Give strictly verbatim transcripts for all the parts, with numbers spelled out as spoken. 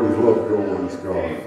does love go when it's gone?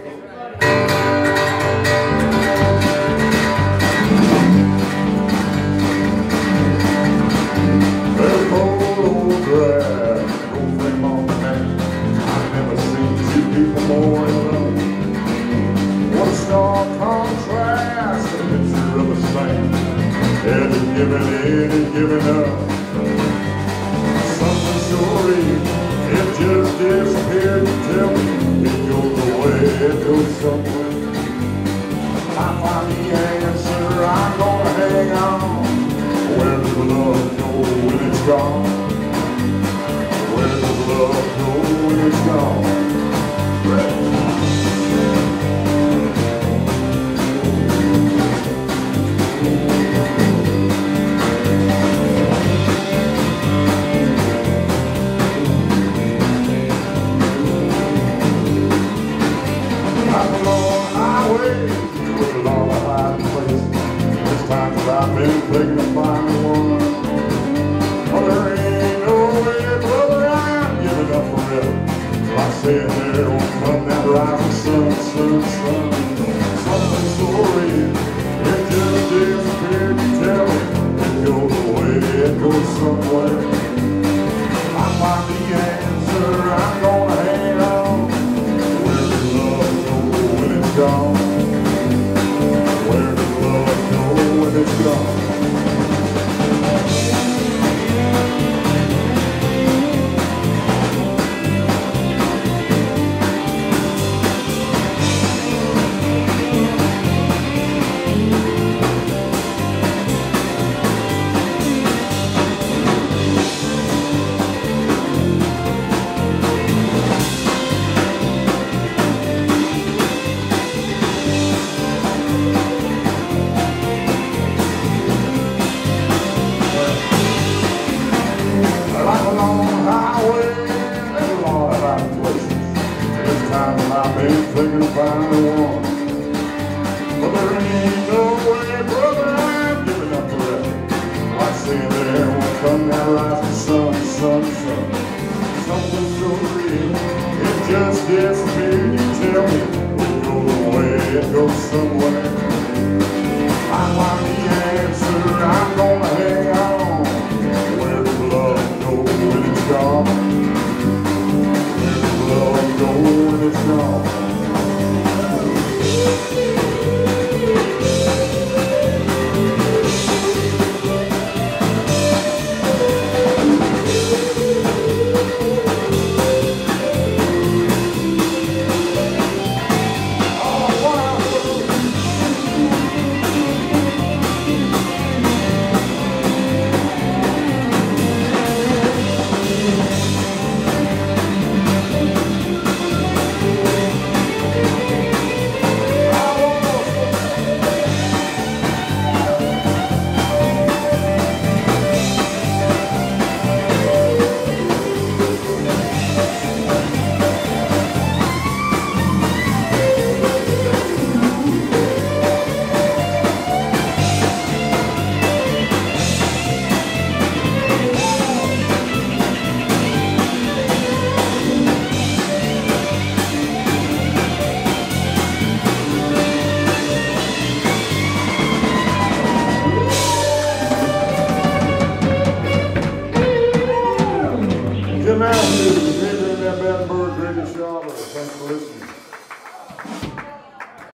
There's cold old grass, no flame on the man. I've never seen two people more in love. What a stark contrast, a picture of a saint. Any giving in and giving up. Something so real, it just disappeared. You tell me it goes away, it goes somewhere. I find the answer, I'm gonna hang on. Where does love go when it's gone? Where does love go when it's gone? I've been thinking of finding one. Oh, there ain't no way, brother, I'm giving up forever. I said there won't come that rising sun, sun, sun. Something so real, it just disappeared. You tell me it goes away, it goes somewhere. I find the answer, I'm gonna hang on. Where does love go when it's gone? Where does love go when it's gone? I've been thinking of finding one. But there ain't no way, brother, I'm giving up forever. Like saying there won't come that rising sun, sun, sun. Something so real, it just disappeared. You tell me it goes away, it goes somewhere. I find the answer, I'm gonna hang on. Where does love go when it's gone? Where does love go when it's gone? Jim Matthews, Adrian Van Bird, Radio Shaw. Thanks for listening.